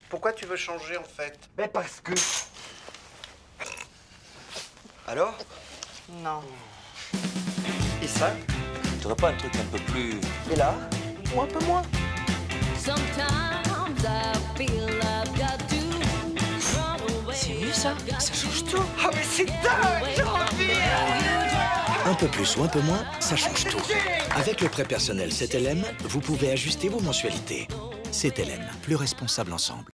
Pourquoi tu veux changer, en fait? Mais parce que... Alors? Non. Et ça? T'aurais pas un truc un peu plus... Et là? Ou un peu moins? C'est mieux ça. Ça change tout. Oh mais c'est dingue! J'ai envie! Un peu plus ou un peu moins, ça change tout. Avec le prêt personnel CTLM, vous pouvez ajuster vos mensualités. CTLM, plus responsable ensemble.